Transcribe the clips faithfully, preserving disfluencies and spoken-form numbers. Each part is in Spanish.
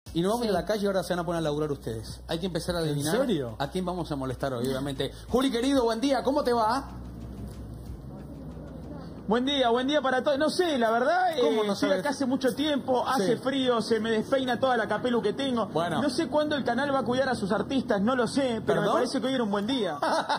Y nos vamos Sí. a ir a la calle y ahora se van a poner a laburar ustedes. Hay que empezar a adivinar ¿En serio? a quién vamos a molestar hoy, obviamente. Juli, querido, buen día, ¿cómo te va? Buen día, buen día para todos. No sé, la verdad, ¿Cómo eh, no estoy sabes? acá hace mucho tiempo, hace Sí. frío, se me despeina toda la capelu que tengo. Bueno. No sé cuándo el canal va a cuidar a sus artistas, no lo sé, pero ¿Perdón? me parece que hoy era un buen día.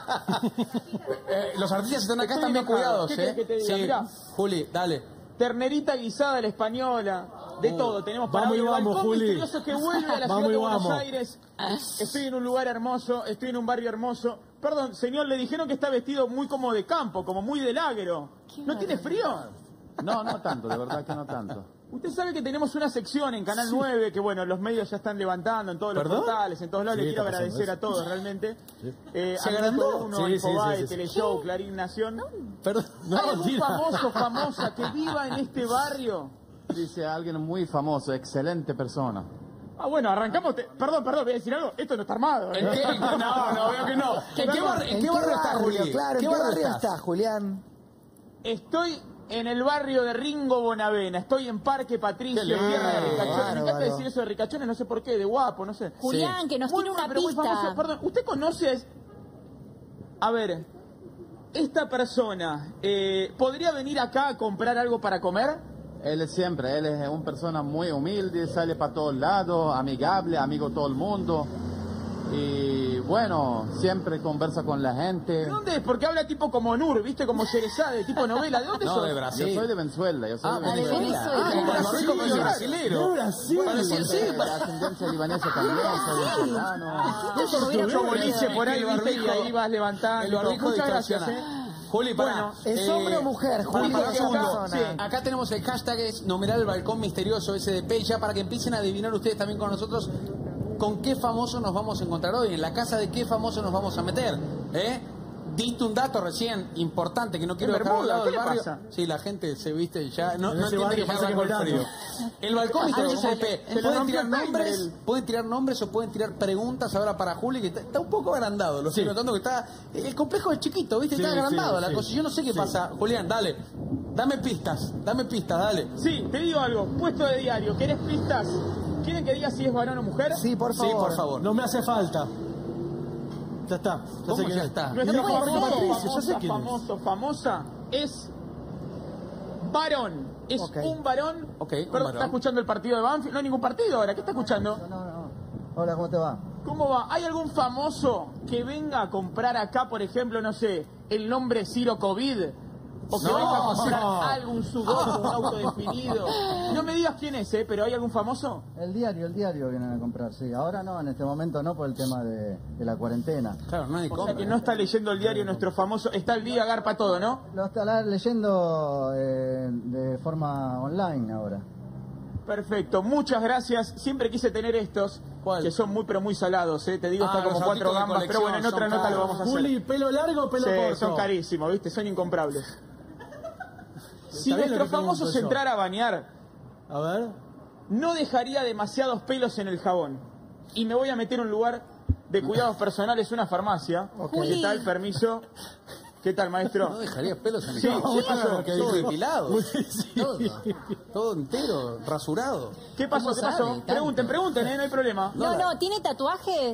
Eh, los artistas están acá, Estoy están bien enojado. cuidados, ¿Qué ¿eh? querés que te diga? Sí. Mirá. Juli, dale. Ternerita guisada a la española, de Uh, todo. Tenemos para vamos hoy y el vamos, balcón Juli. misterioso que vuelve a la Vamos ciudad y de Buenos vamos. Aires. Estoy en un lugar hermoso, estoy en un barrio hermoso. Perdón, señor, le dijeron que está vestido muy como de campo, como muy del agro. ¿No tiene frío? No, no tanto, de verdad que no tanto. Usted sabe que tenemos una sección en Canal nueve que, bueno, los medios ya están levantando en todos los ¿Perdón? portales, en todos lados. Sí, Le quiero está pasando agradecer eso. a todos, realmente. Eh, ¿Se a agrandó? uno, Sí, sí, Infobae, sí, sí, sí. Teleshow, Clarín Nación. Perdón. No, ¿Hay algún mentira. famoso, famosa que viva en este barrio? Dice alguien muy famoso, excelente persona. Ah, bueno, arrancamos. te- Perdón, perdón, voy a decir algo. Esto no está armado. ¿eh? ¿En qué? No, no, veo que no. ¿En qué Perdón, barrio, en qué barrio estás, Juli? Claro, ¿en qué barrio estás? estás, Julián? Estoy en el barrio de Ringo Bonavena. Estoy en Parque Patricio, Qué lindo. tierra de ricachones. Me encanta Bárbaro. decir eso de ricachones, no sé por qué, de guapo, no sé. Julián, que nos Muy- tiene una pero muy pista. famoso. Perdón, ¿usted conoce? A ver, esta persona, eh, ¿podría venir acá a comprar algo para comer? Él es siempre, él es una persona muy humilde, sale para todos lados, amigable, amigo de todo el mundo. Y bueno, siempre conversa con la gente. ¿De dónde es? Porque habla tipo como Nur, ¿viste? Como Sherezade, tipo novela. ¿De dónde No, sos? de Brasil. Yo soy de Venezuela, yo soy Ah, de Venezuela. Venezuela. Venezuela. Ah, como el barrico Brasil, medio brasilero. De Brasil. Brasil, sí, De ascendencia libanesa también, soy venezolano. Eso lo viene a boliche por ahí, El ¿viste? Y barbijo- ahí vas levantando. El barbijo Muchas gracias, distorsiona. ¿eh? Juli, pará. Bueno, ¿es hombre o mujer, Juli? Para, para un Esa segundo. persona. Sí, acá tenemos el hashtag, es numerar el balcón misterioso S D P, ya para que empiecen a adivinar ustedes también con nosotros con qué famoso nos vamos a encontrar hoy, en la casa de qué famoso nos vamos a meter. ¿Eh? Diste un dato recién importante que no quiero En dejar al Bermuda, lado ¿qué del le barrio. pasa? Sí, la gente se viste ya. No, En no ese entiende barrio que ya pasa arrancó que el volando. frío. El balcón misterioso S D P. Se le Pueden rompió tirar el timer, nombres, el- pueden tirar nombres o pueden tirar preguntas ahora para Juli, que está, está un poco agrandado. Lo estoy Sí. notando que está. El complejo es chiquito, ¿viste? Sí, Está agrandado sí, la sí. cosa. Yo no sé qué Sí. pasa. Julián, dale. Dame pistas, dame pistas, dale. Sí, te digo algo. Puesto de diario. ¿Querés pistas? ¿Quieren que diga si es varón o mujer? Sí, por favor. Sí, por favor. No me hace falta. Ya está. Ya ¿Cómo sé quién ya es. está? Nuestro No puede famoso, ser. Patricio, yo famosa, sé quién es. famoso, famosa es varón. Es Ok. un varón. Ok, un Perdón, varón. ¿está escuchando el partido de Banfield? No hay ningún partido ahora. ¿Qué está escuchando? No, no. Hola, ¿cómo te va? ¿Cómo va? ¿Hay algún famoso que venga a comprar acá, por ejemplo, no sé, el nombre Ciro COVID? O que No, venga a comprar no. algo, un sudor, un auto definido. No me digas quién es, ¿eh? Pero ¿hay algún famoso? El diario, el diario vienen a comprar, sí. Ahora no, en este momento no por el tema de, de la cuarentena. Claro, nadie O sea compra. que no está leyendo el diario nuestro famoso. Está el día, garpa todo, ¿no? Lo estará leyendo eh, de forma online ahora. Perfecto, muchas gracias. Siempre quise tener estos, ¿Cuál? que son muy pero muy salados, ¿eh? Te digo, Ah, está como los cuatro autitos de gambas, pero bueno, en colección otra son nota lo caros. vamos a hacer. Juli, ¿pelo largo o pelo Sí, corto? son carísimos, ¿viste? Son incomprables. Si Está bien lo nuestro que famoso pregunto se yo. entrara a bañar, A ver. no dejaría demasiados pelos en el jabón. Y me voy a meter en un lugar de cuidados personales, una farmacia. Juli. ¿Qué tal? Permiso. ¿Qué tal, maestro? No dejaría pelos en el Sí, cabello. ¿qué pasó? Todo, todo depilado. Sí. Todo, todo entero, rasurado. ¿Qué pasó? ¿Cómo ¿Qué sabe pasó? tanto? Pregunten, pregunten, ¿eh? No hay problema. No, no, ¿tiene tatuajes?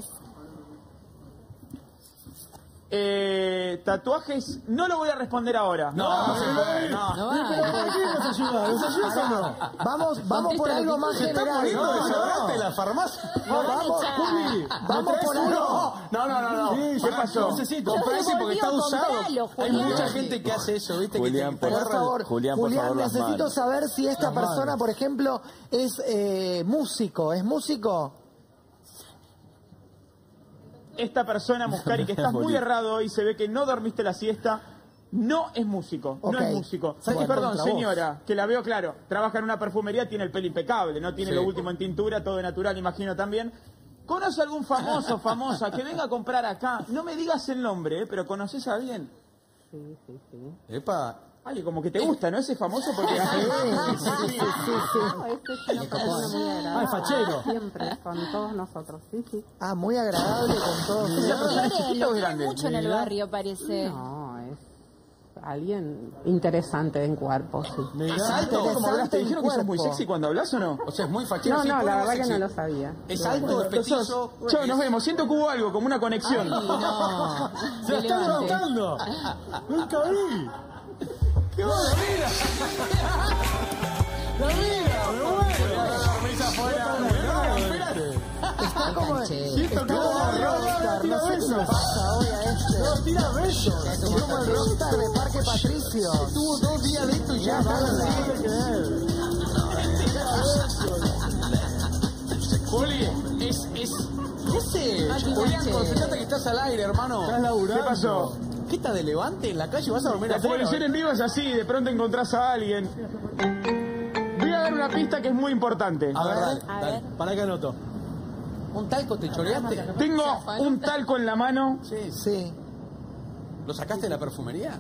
Eh, tatuajes, no lo voy a responder ahora. No, no se puede, no. No ¿Pero va. para qué nos ayuda? ¿Nos ayuda o no? Vamos, vamos por Contesta lo algo que más Se está general. poniendo No, desodorante en no. la farmacia. No, vamos, Juli, vamos por algo. No, no, no, no. Sí, ¿Qué pará, pasó? necesito. Compra ese porque está Volvió a usado. comprarlo, Hay Julián. mucha gente que hace eso, ¿viste? Julián, que te, te Por agarra el- favor, Julián, por favor, las necesito manos. saber si esta Las persona, manos. por ejemplo, es eh, músico. ¿Es músico? Esta persona, Muscari, que estás muy errado hoy, se ve que no dormiste la siesta, no es músico, Ok. no es músico. Bueno, Y perdón, contra vos. señora, que la veo claro, trabaja en una perfumería, tiene el pelo impecable, no tiene Sí. lo último en tintura, todo natural, imagino también. ¿Conoce algún famoso, famosa, que venga a comprar acá? No me digas el nombre, ¿eh? Pero conoces a alguien. Epa, Ay, como que te gusta, ¿no? Ese famoso porque... Sí, sí, sí, sí, sí. Este es una persona muy agradable. Ah, es fachero. Siempre, con todos nosotros. Sí, sí. Ah, muy agradable con todos. Esa persona es Quiere, chiquita o lo quiere grande. mucho en el barrio, parece. No, es alguien interesante en cuerpo, sí. ¿Es alto? ¿Cómo hablas? ¿Te dijeron que sos muy cuerpo. sexy cuando hablas o no? O sea, es muy fachero. No, sí, no, ¿cómo la es verdad que sexy? no lo sabía. ¿Es Pero alto, bueno. es petizo? Chau, nos vemos. Siento que hubo algo, como una conexión. Ay, no. ¡Se la está Relevante. levantando! ¡Nunca vi! ¡Qué buena vida! ¡La vida! ¡Me muero! Está como... Siento Está que como va a rockstar, tirar no sé qué le besos. pasa hoy a este. ¡No, tira besos! Es como el rockstar de Parque Patricio. Tuvo dos días de esto y ya Ya, nada. basta. No puede creer. Juli, es... es... ¿Qué es? Julián, concentrate que estás al aire, hermano. Estás laburando. ¿Qué pasó? ¿Qué estás de levante en la calle? ¿Vas a dormir La afuera? televisión en vivo es así, de pronto encontrás a alguien. Voy a dar una pista que es muy importante. A ver, dale, A dale. ver. Para que anoto. ¿Un talco te choreaste? Tengo un talco en la mano. Sí. Sí. ¿Lo sacaste de la perfumería?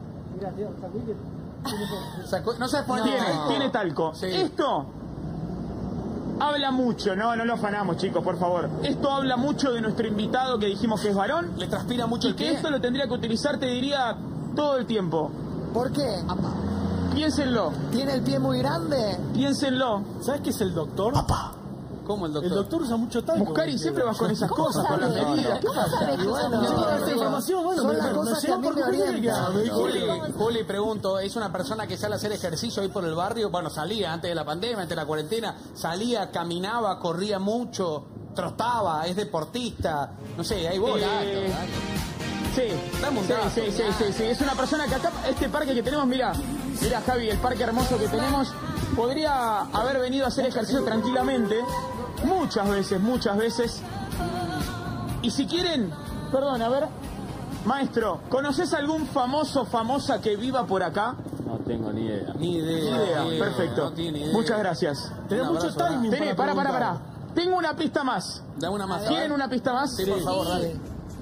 Sacó- No sabes poner... Tiene, tiene talco. Sí. Esto habla mucho, no, no lo afanamos, chicos, por favor. Esto habla mucho de nuestro invitado que dijimos que es varón ¿Le transpira mucho y el que pie? esto lo tendría que utilizar, te diría, todo el tiempo. ¿Por qué? Piénsenlo, ¿Tiene el pie muy grande? piénsenlo. ¿Sabes qué es el doctor? ¿Cómo el doctor? El doctor usa mucho talco. Muscari siempre vas con esas cosas, con las medidas. ¿Qué pasa? Y bueno, Yo toda esta información, bueno, son me- las me cosas que llegó a mí por me Wikipedia, orientan. me dijo, Juli, Juli, pregunto, ¿es una persona que sale a hacer ejercicio ahí por el barrio? Bueno, salía antes de la pandemia, antes de la cuarentena, salía, caminaba, corría mucho, trotaba, es deportista, no sé, ahí voy. Eh, Sí, Dame un sí, dato. sí, sí, sí, sí. Es una persona que acá, este parque que tenemos, mira, mira Javi, el parque hermoso que tenemos, podría haber venido a hacer ejercicio tranquilamente, muchas veces, muchas veces. Y si quieren, perdón, a ver, maestro, ¿conoces algún famoso, famosa que viva por acá? No tengo ni idea. Ni idea. Ni idea, ni idea, perfecto. no tiene idea. Muchas gracias. Tenés Un mucho abrazo, timing Tené, para, para, preguntar. para. Tengo una pista más. Dame una más. ¿Quieren una pista más? Sí, por favor, dale.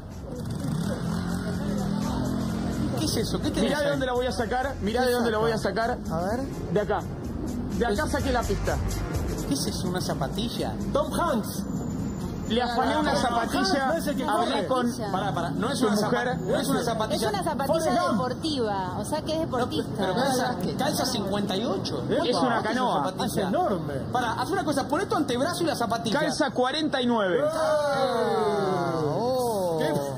¿Qué es eso? ¿Qué tenés Mirá de ahí? dónde la voy a sacar, mirá de dónde la voy a sacar. A ver. De acá. De acá saqué la pista. ¿Qué es eso? ¿Una zapatilla? Tom Hanks. Le afané una zapatilla, no es el que hablé corre. con... Pará, pará, no es Su una mujer. zapatilla. No es una Es zapatilla. una zapatilla deportiva, o sea que es deportista. Pero calza, calza cincuenta y ocho. Es una ¿Qué canoa. esa zapatilla? Es enorme. Pará, haz una cosa, pon tu antebrazo y la zapatilla. Calza cuarenta y nueve. Oh.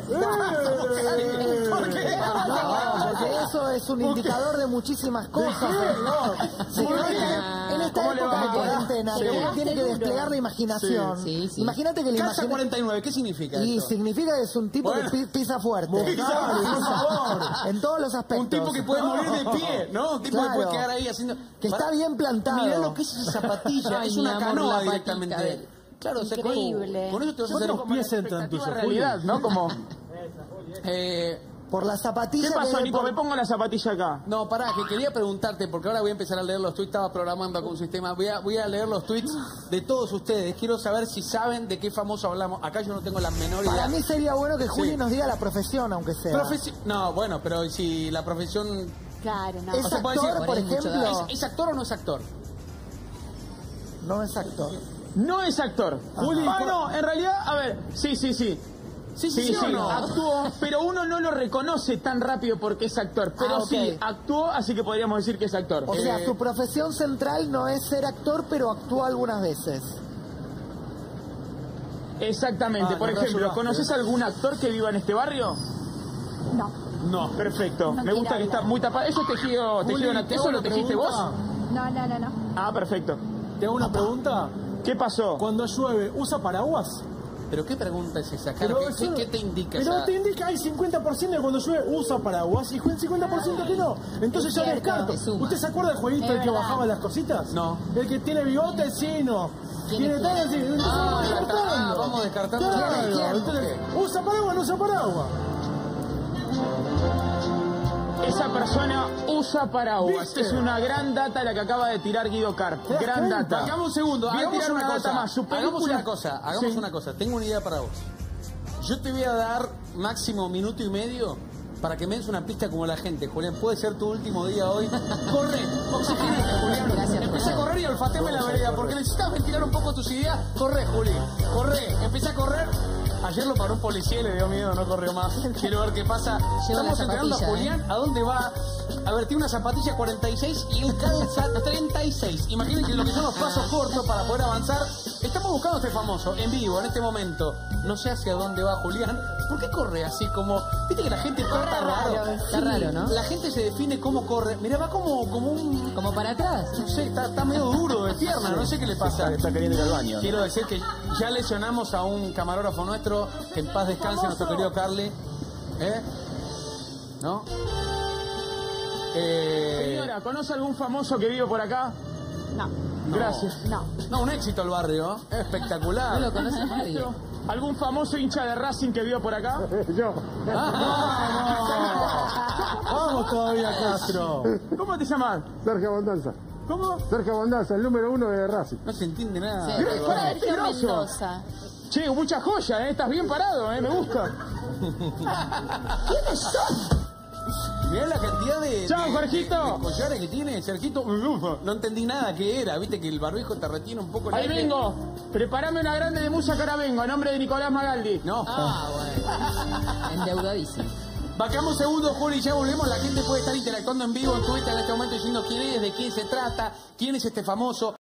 ¿Por qué? No, porque eso es un indicador de muchísimas cosas. Sí, en esta- en esta ¿Cómo le época va? de cuarentena, Sí. que uno tiene que desplegar la imaginación. Sí, sí. Imagínate que la Calza imaginación... cuarenta y nueve, ¿qué significa Y eso? significa que es un tipo Bueno. que pi- pisa fuerte. Claro, por favor. En todos los aspectos. Un tipo que puede morir de pie, ¿no? Un tipo Claro. que puede quedar ahí haciendo... Que está bien plantado. Mirá lo que es esa zapatilla, Ay, es mi una amor, canoa la patita directamente. de- Claro, o sea, con- Increíble. Con eso te vas a hacer... ¿Cuántos pies entran tuyos, Julio? Realidad, ¿no? Como... Eh, Por la ¿Qué zapatilla pasó, que Nico? por- Me pongo la zapatilla acá. no, pará, que quería preguntarte, porque ahora voy a empezar a leer los tweets, estaba programando con un sistema, voy a, voy a leer los tweets de todos ustedes, quiero saber si saben de qué famoso hablamos, acá yo no tengo la menor idea. Para mí sería bueno que Juli Sí. nos diga la profesión, aunque sea. Profesi- no, bueno, pero si la profesión... Claro, no. ¿Es o sea, puede actor, decir- por ejemplo? ¿Es, ¿Es actor o no es actor? No es actor. No es actor. Juli, Ah, ¿cuál- no, en realidad, a ver, sí, sí, sí. Sí, sí, Sí, sí, sí, o no. actuó, pero uno no lo reconoce tan rápido porque es actor. Pero Ah, ok. sí, actuó, así que podríamos decir que es actor. O Eh, sea, su profesión central no es ser actor, pero actúa algunas veces. Exactamente. Ah, Por nos ejemplo, ayudaste. ¿conoces algún actor que viva en este barrio? No. No. Perfecto. No Me gusta quiere que está hablar. muy tapado. ¿Eso es tejido, tejido Juli, nat- te ¿Eso hago lo una tejiste pregunta. vos? No, no, no, no. Ah, perfecto. Te hago una pregunta. ¿Qué pasó? Cuando llueve, ¿usa paraguas? ¿Pero qué pregunta es esa, Cara? Pero ¿Qué, qué- eso- qué te indica Pero esa? te indica, hay cincuenta por ciento de cuando llueve usa paraguas y cincuenta por ciento que no. Entonces Es yo cierto, descarto. que suma. ¿Usted se acuerda del jueguito Es el que verdad. bajaba las cositas? No. El que tiene bigote, sí, no. Tiene tal, sí. Entonces Ah, vamos la- descartando. ah, vamos descartando. Claro, ¿Quién? ¿Quién? entonces, ¿usa paraguas o no usa paraguas? Esa persona usa paraguas. ¿Viste? Es una gran data la que acaba de tirar Guido Carp. ¿Te das Gran cuenta? data. Hagamos un segundo, Voy a hagamos tirar una una cosa. data más. Su Hagamos película- una cosa, hagamos Sí. una cosa. Tengo una idea para vos. Yo te voy a dar máximo minuto y medio para que me des una pista como la gente, Julián. Puede ser tu último día hoy. Corre, oxigenate, Julián. Gracias, Empieza a correr y olfateame la vereda, porque necesitas ventilar un poco tus ideas. Corre, Juli, corre. Empieza a correr. Ayer lo paró un policía y le dio miedo, no corrió más. Quiero ver qué pasa. Lleva Estamos la entrenando a zapatilla, Julián. ¿A dónde va? A ver, tiene una zapatilla cuarenta y seis y él calza treinta y seis. Imagínense lo que son los pasos cortos para poder avanzar. Estamos buscando a este famoso en vivo, en este momento. No sé hacia dónde va Julián. ¿Por qué corre así como...? Viste que la gente corre raro. Está raro, ¿no? La gente se define cómo corre. Mira, va como, como un... Como para atrás. No sé, está, está medio duro de pierna. No sé qué le pasa. Está queriendo ir al baño. Quiero decir que ya lesionamos a un camarógrafo nuestro. Que en paz descanse nuestro querido Carly. ¿Eh? ¿No? Eh... Señora, ¿conoce algún famoso que vive por acá? No. No. Gracias. No. No, un éxito el barrio. Espectacular. No lo conoce nadie. ¿Algún famoso hincha de Racing que vive por acá? Yo. Ah, Vamos todavía, Castro. ¿Cómo te llamas? Sergio Bondanza. ¿Cómo? Sergio Bondanza, el número uno de Racing. no se entiende nada. Sí, Pero, Sergio peligroso. Mendoza. Che, mucha joya, ¿eh? Estás bien parado, ¿eh? Me gusta. ¿Quiénes son? Mirá la cantidad de, Chao, de- Jorgito. de collares que tiene, Sergito. No entendí nada qué era. Viste que el barbijo te retiene un poco el Ahí aire. vengo. Prepárame una grande de musa que ahora vengo, a nombre de Nicolás Magaldi. No. Ah, bueno. Endeudadísimo. Vacamos segundos, Juli, ya volvemos. La gente puede estar interactuando en vivo en Twitter en este momento diciendo quién es, de quién se trata, quién es este famoso.